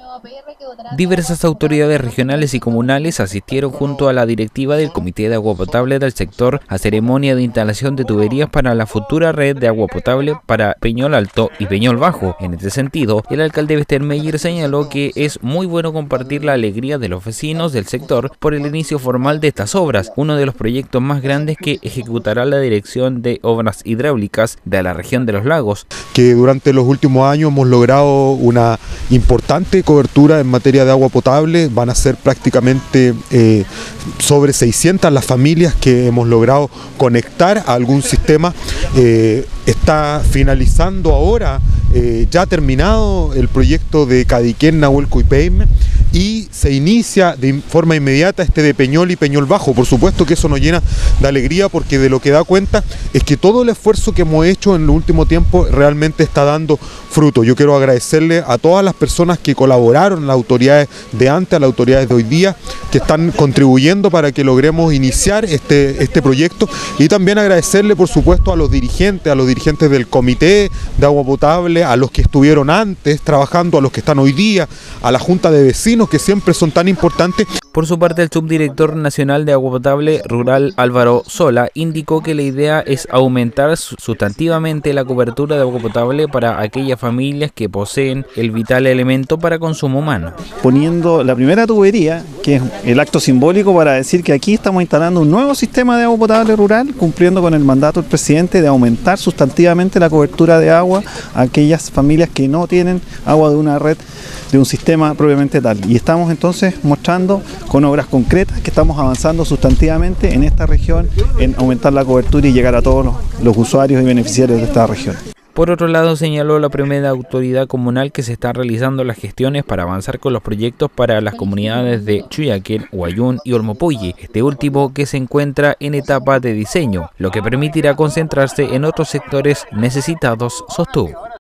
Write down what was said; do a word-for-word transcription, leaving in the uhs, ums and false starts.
Diversas autoridades regionales y comunales asistieron junto a la directiva del Comité de Agua Potable del sector a ceremonia de instalación de tuberías para la futura red de agua potable para Peñol Alto y Peñol Bajo. En este sentido, el alcalde Westermeyer señaló que es muy bueno compartir la alegría de los vecinos del sector por el inicio formal de estas obras, uno de los proyectos más grandes que ejecutará la Dirección de Obras Hidráulicas de la región de los lagos. Que durante los últimos años hemos logrado una importante cobertura en materia de agua potable. Van a ser prácticamente eh, sobre seiscientas las familias que hemos logrado conectar a algún sistema. Eh, está finalizando ahora, eh, ya terminado el proyecto de Cadiquén, Nahuelco y Peime, y se inicia de forma inmediata este de Peñol y Peñol Bajo. Por supuesto que eso nos llena de alegría, porque de lo que da cuenta es que todo el esfuerzo que hemos hecho en el último tiempo realmente está dando fruto. Yo quiero agradecerle a todas las personas que colaboraron, las autoridades de antes, a las autoridades de hoy día, que están contribuyendo para que logremos iniciar este, este proyecto, y también agradecerle por supuesto a los dirigentes, a los dirigentes del Comité de Agua Potable, a los que estuvieron antes trabajando, a los que están hoy día, a la Junta de Vecinos, que siempre son tan importantes. Por su parte, el subdirector nacional de Agua Potable Rural, Álvaro Sola, indicó que la idea es aumentar sustantivamente la cobertura de agua potable para aquellas familias que poseen el vital elemento para consumo humano. Poniendo la primera tubería, que es el acto simbólico para decir que aquí estamos instalando un nuevo sistema de agua potable rural, cumpliendo con el mandato del presidente de aumentar sustantivamente la cobertura de agua a aquellas familias que no tienen agua de una red, de un sistema propiamente tal. Y estamos entonces mostrando con obras concretas que estamos avanzando sustantivamente en esta región en aumentar la cobertura y llegar a todos los, los usuarios y beneficiarios de esta región. Por otro lado, señaló la primera autoridad comunal que se están realizando las gestiones para avanzar con los proyectos para las comunidades de Chuyaquén, Huayún y Olmopulli, este último que se encuentra en etapa de diseño, lo que permitirá concentrarse en otros sectores necesitados, sostuvo.